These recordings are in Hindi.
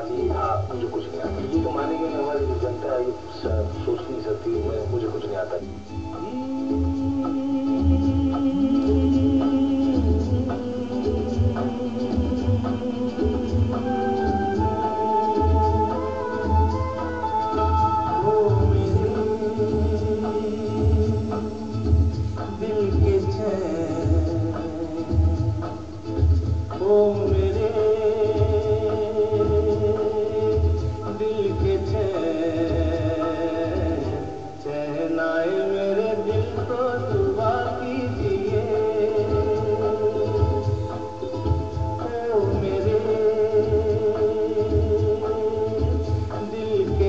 खाली था, मुझे कुछ नहीं आता। ये तो मानेंगे नहीं, हमारी जो जनता है ये सोच नहीं सकती, मुझे कुछ नहीं आता। ओ मेरे दिल के चैन आए मेरे दिल को दुआ कीजिए। ओ मेरे दिल के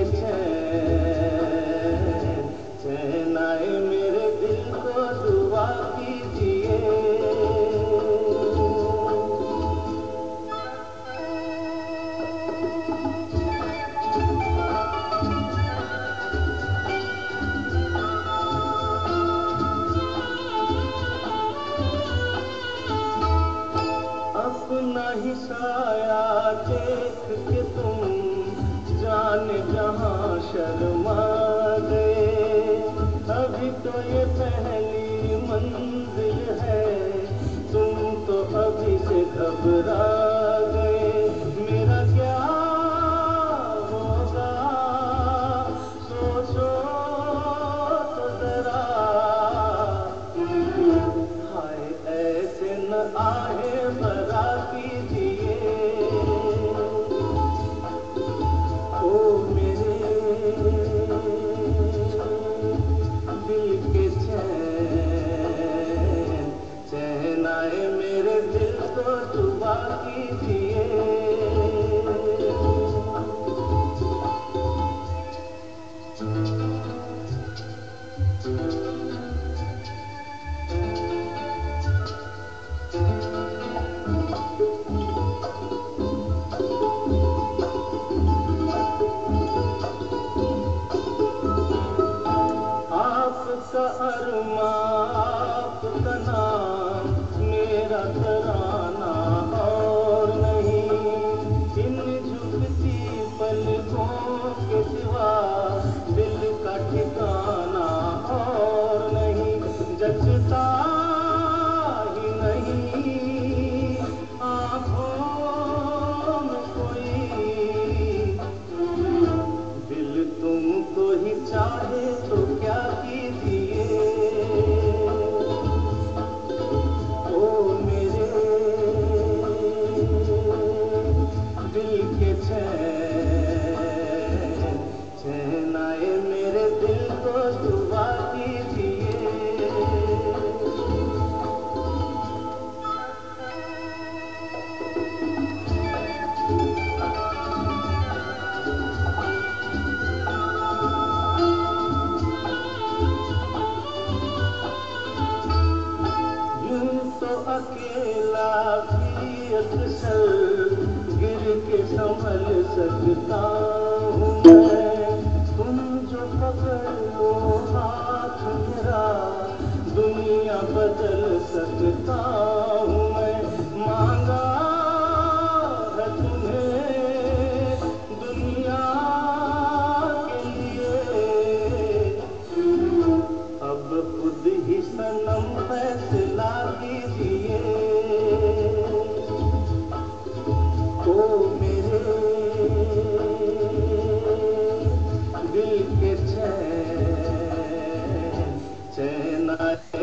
चैन आए मेरे दिल को दुआ कीजिए। अपना ही साया देख के तुम जाने जहां शर्मा गए। अभी तो ये पहली मंजिल है, तुम तो अभी से घबरा गए। मेरा क्या होगा सोचो तो जरा, हाय ऐसे न आए बरा कीजिए। ओ मेरे दिल के चैन आए मेरे दिल को दुआ कीजिए। आपका अरमा आपका नाम मेरा तराना और नहीं। इन झुकती पलकों के सिवा दिल का ठिकाना और नहीं। जचता ही नहीं आँखों में कोई, दिल तुमको ही चाहे तो क्या कीजिए। ओ मेरे दिल के चैन आए मेरे दिल को दुआ कीजिए। तो अकेला भी अक्सर गिर के संभल सकता हूँ मैं। तुम जो पकड़ लो हाथ मेरा दुनिया बदल सकता हूँ मैं। मांगा है तुम्हें दुनिया के लिए, अब खुद ही सनम फैसला कीजिए। ओ मेरे दिल के चैन आए